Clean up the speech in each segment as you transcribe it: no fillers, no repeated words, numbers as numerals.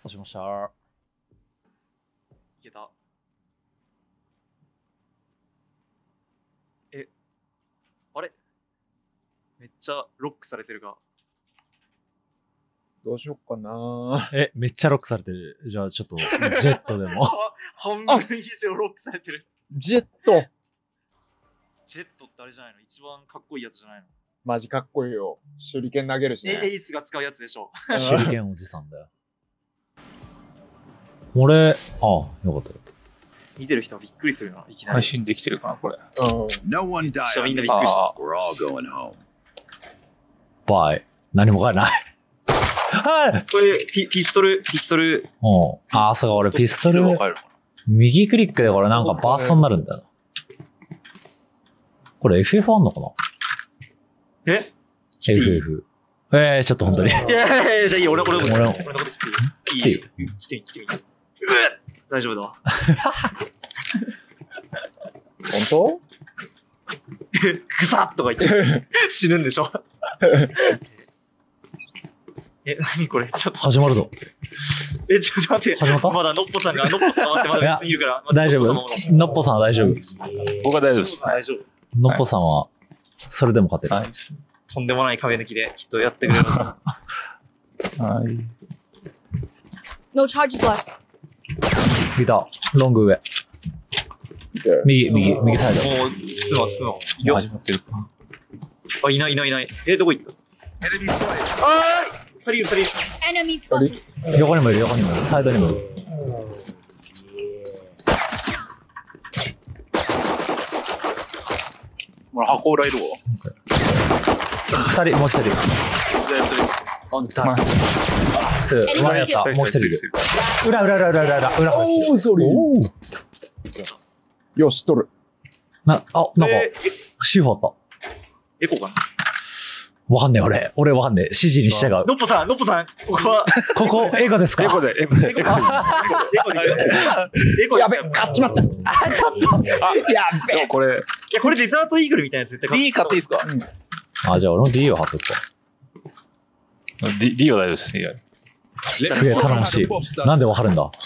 そうしました。 いけた。あれめっちゃロックされてるが。 どうしよっかな。 めっちゃロックされてる。じゃあちょっと、ジェットでも。 半分以上ロックされてる。 ジェットジェットってあれじゃないの？一番かっこいいやつじゃないの？ マジかっこいいよ。手裏剣投げるしね。 エイスが使うやつでしょ。 手裏剣おじさんだよ。俺、よかったよ。 見てる人はびっくりするな、いきなり。 配信できてるかな、これ。 No one died. みんなびっくりした。 We're all going home. バイ。何も書いてない。はい。 これ、ピストル。 そうか、俺ピストル、右クリックでこれなんかバーストになるんだよな。これ FF あんのかな？ FF。ちょっと本当に。 いや、じゃあいい、俺のこと来ていい？ 来てよ。 来ていい。大丈夫だわ。 本当？ ぐさっとか言って死ぬんでしょ？何これちょっと。 始まるぞ。 ちょっと待って。 始まった？ まだノッポさん待って、まだ別にいるから。 大丈夫。ノッポさんは大丈夫。 僕は大丈夫です。 大丈夫。 ノッポさんは、それでも勝てる。 とんでもない壁抜きで、きっとやってくれます。 はい。 No charges left. 見た。ロング上。右サイド。 もう、進もう。 始まってるか。 あ、いない。どこ行った？サリール。 Enemy spotted. 横にもいる、サイドにもいる。 ほら、箱裏いるわ。 二人、もう一人。前やった。もう一人いる。裏。 おー、ソリー。よし、取る。 なんか、シーフあった。 エコかな？ わかんねえ、俺わかんねえ。指示に従う。 ノッポさん、ここは。 ここ、エゴですか？ エコで。 やべ、買っちまった。ちょっと。やべ。 これ。 いや、これデザートイーグルみたいなやつ絶対 D 買っていいですか？ じゃあ俺も D を貼っとくか。 D は大丈夫です。 すげえ頼もしい。なんでわかるんだ？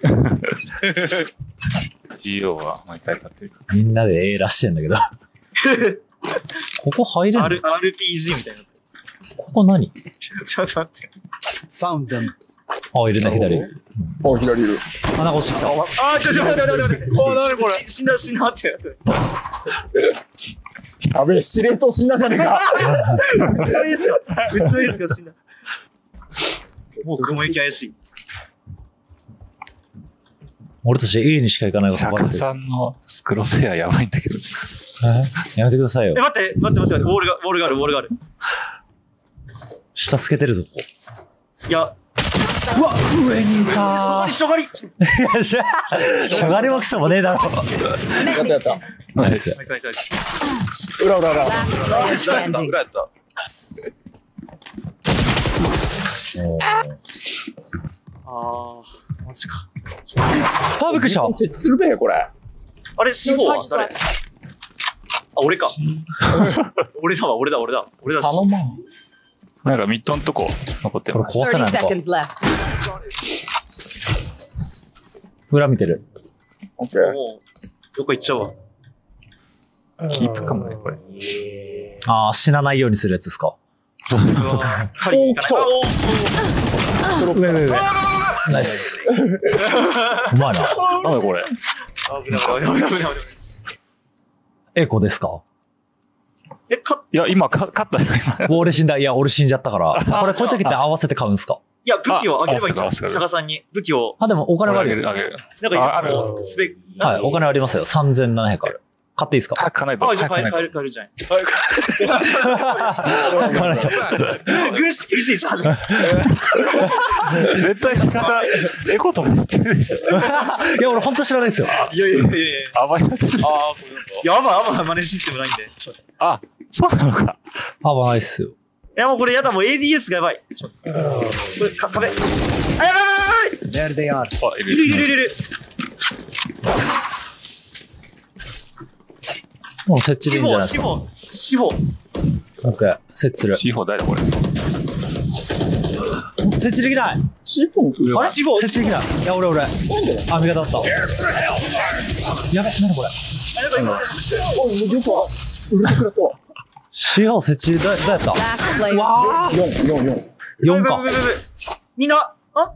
GO は毎回買ってる。 みんなで A らしてんだけど。ここ入れる？ RPG みたいな。 ここ何？ ちょっと待って。 Found them. いるね、左。 左いる。 穴越してきた。 ちょ、待って。何これ？死んだって。 やべえ、司令塔死んだじゃねえか。 うちのエースが死んだ。もう雲行き怪しい。 俺たち A にしか行かないこと釈迦さんのスクロスヘアやばいんだけど。 やめてくださいよ。 待って。ウォールがある。 下透けてるぞ、ここ。 いや。 うわ、上にいたー。 しょがり。 しょがりもクソもねえだろ。 やった。 ナイス。 裏。 Last player standing. 裏やった。 マジか。 びっくりした。 設置するべ、これ。 あれ、死 No 亡は charges 誰？ left. 俺か。俺だ。 頼まん。 なんかミッドのとこ残ってこれます。 壊せない 30 のか。 seconds left. 裏見てる。 オッケー。 もう、どこ行っちゃうわ。 キープかもね、これ。 死なないようにするやつですか。 おー、来た。 上。ナイス。うまいな。 なんだこれ。 危ない。 エコですか？ いや、今、勝ったよ、今。 俺死んだ。いや、俺死んじゃったから。こういう時って合わせて買うんすか？ いや、武器をあげればいいんじゃん。 あ釈迦さんに武器を。 でもお金はあるよ。 あげる。 なんかある。 はい、お金ありますよ。3700ある。買っていいですか？ 早く買わないと。 じゃあ買えるじゃん。 買わないと。 苦しいじゃん。 絶対鹿さん、エコとか知ってるでしょ。 いや、俺本当知らないですよ。 いや。 甘い。 いや、あんま真似システムないんで。 そうなのか。 危ないっすよ。 いや、もうこれやだ、もう ADS がやばい。これ、壁。やばい There they are. いる。 もう設置でいいんじゃないですか。 司法。 オッケー、設置する。 C4 誰これ。 設設置できない。 シフォンあれ死亡設置できない。いや、俺。あ、味方だった。やべ、なにこれ。 おい、もうよくは、ウルトクラとは。 シオ設置どうやった Last player. わー 4、4、4。 4か。 みんな、あ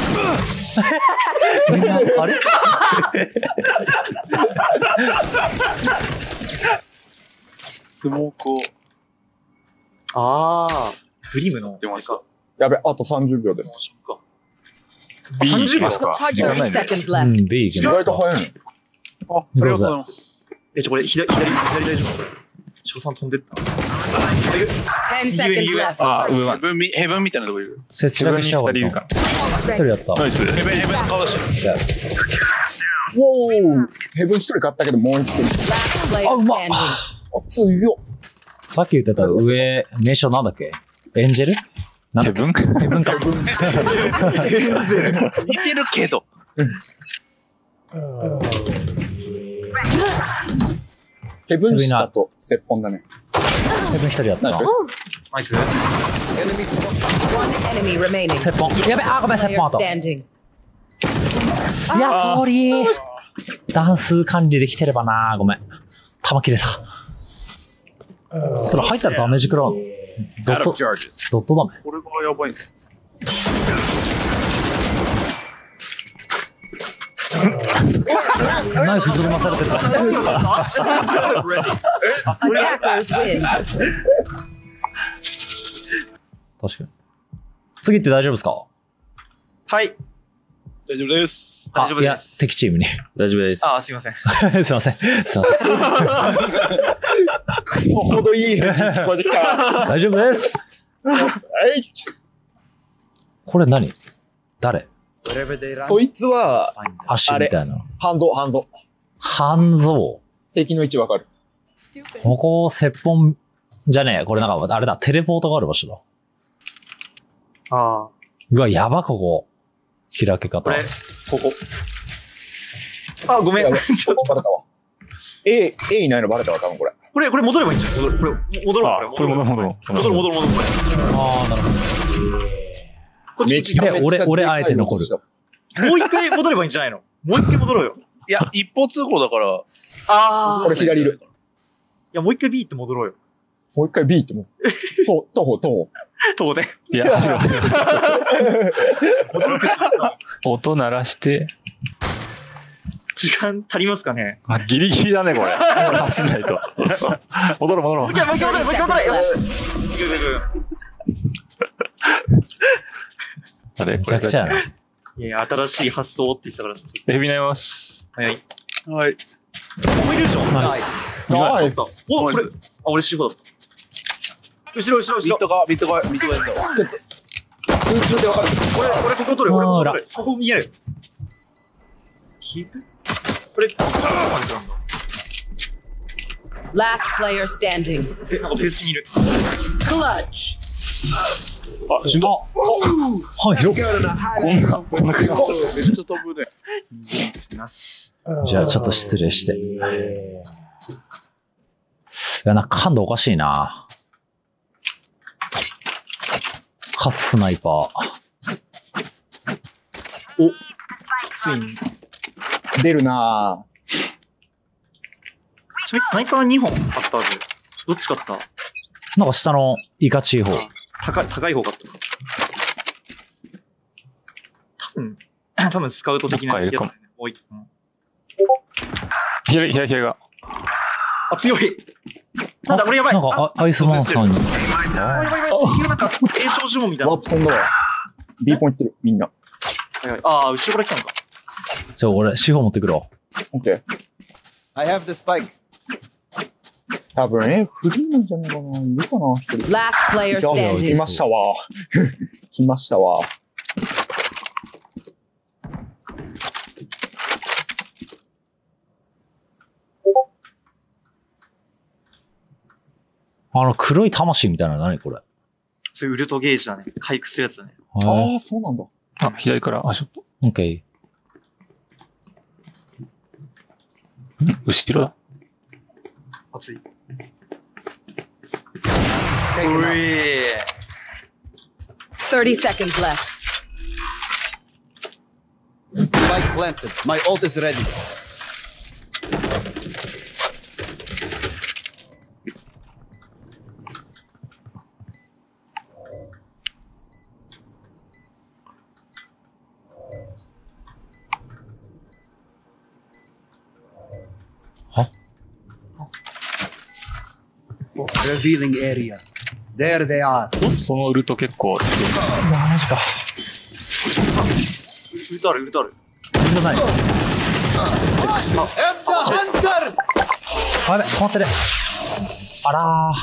みんな、あれスモークをあー、グリムの。 出ました。 やべ、あと30秒です。 B 行きますか。 30 seconds う left. ん、B 行き意ます。 外と早いの。 あ、ありがとうございます。 これ、左大丈夫翔さん飛んでった。 10 seconds left. あ、上は。 ヘブンみたいなとこいる。 設置だけしちゃおう 2人いるか。 一人やった。 ナイス。 ヘブンかわし。 ウォーヘブン1人買ったけど、もう1人。 Last player あ、うまっ standing. 強いよ。 さっき言ってた上、名称なんだっけエンジェルなんだっけヘブンヘブンか。 似てるけど。 ヘブン下とセッポンだね。 ヘブン一人やったな。 ナイスナイス。 One enemy remaining. セッポン。やべ、あ、ごめん、セッ Player ポンあと。い standing. や、ソーリー。段数管理できてればなごめん。弾切れた。それ入ったらダメージ食らうのドッ Out ト of、charges。 ドットダメ。 これがやばいんです。 ナイフ振り回されてる。 Attackers win. 確かに。次って大丈夫ですかはい。 大丈夫です。 大丈夫いやで、す。 敵チームに。 大丈夫です。 あー、すいません。 すいません。すいません。 ほどいい返事聞こえてきた。 大丈夫です。これ何誰 Wherever they run, そいつは、 find them. アッシュみたいな。 半蔵、半蔵。 半蔵。 敵の位置わかる。 ここ、接本じゃねえ。これなんか、あれだ、テレポートがある場所だ。 あうわ、やば、ここ。開け方。 これ、ここ。あ、ごめん。 やばいちょっとバレたわ。A いないのバレたわ、多分これ。 これ戻ればいいんじゃん。これ、戻ろう。 あ、これ戻る。 戻ろう。これ。 ああ、なるほこっちこっち。 で俺あえて残るもう一回戻ればいいんじゃないの？もう一回戻ろうよ。 いや、一方通行だから。 あー。 これ左いる。 いや、もう一回 B って戻ろうよ。 もう一回 B ってもう。徒歩。 遠で。 いや、音鳴らして。 時間足りますかね？ あ、ギリギリだね、これ。走んないと。戻ろう。 もう一回戻れ。よし。行く。 あれ、 ど。めちゃくちゃやな。 いや、新しい発想って言ってたからさ。 エビナイます。 はい。 はい。 もういるじゃん。 ナイス。 ナイス。 お、これ、俺死後だった。後ろ。 ビットがいいんだわ。 空中で分かる。 これ、ここ取れ。ここ見える。キープこれ、ここまでなんだ。 Last player standing. なんかベースにいる。 Clutch. あ、死んだ。 はい、広っ。 こんな。 めっちゃ飛ぶね。 なし。 じゃあ、ちょっと失礼して。いや、なんか感度おかしいな。初スナイパー。 お、ついに。 出るなぁ。 ちなみにスナイパー2本あったはず。どっち買った？ なんか下のイカチー方。 高い方買った。多分スカウト的なやつだね。もう一個。 左が。 あ、強い。なんだ、これやばい。 なんかアイスマンさんに。 やばい。敵のなんか、栄翔呪文みたいなワー。プ飛んだわ。B ポイントる、みんな。 ああ、後ろから来たのか。 俺、四方持ってくるわ。 オッケー。 I have the spike. 多分、フリーなんじゃないかな。いるかな一人。 Last player 来 standing. ましたわ。来ましたわ。 黒い魂みたいなの何これ。 それウルトゲージだね。回復するやつだね。 ああ、そうなんだ。 あ、左から、ちょっと。 オッケ後ろだ。 熱い。 30 seconds left. Spike planted. My ult is ready. Revealing area. There they are. そのウルト結構、 うわ、マジか。 ウルトある、ウルトある。 なんでもない。 Hunter! あ、やべ、止まってる。あら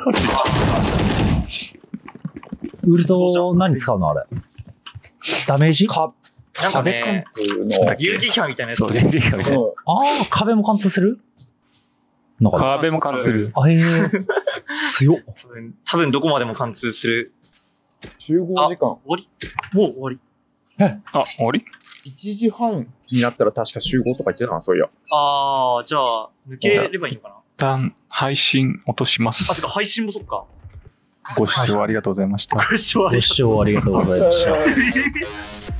ー。ウルト、何使うのあれ。ダメージ？ なんか壁貫ね、 通の。 遊戯批判みたいなやつ。 そう、電撃が見せる。 あー、壁も貫通するのかな。 壁も貫通する。 あ、強っ。 多分どこまでも貫通する。 集合時間。 終わりもう終わり。 あ、終わり 1時半になったら確か集合とか言ってたな、そういや。 あー、じゃあ、抜ければいいのかな。 一旦配信落としまあ、そっすか、。配信もそっか。 ご視聴ありがとうございました。 ご視聴ありがとうご視聴ありがとうございました。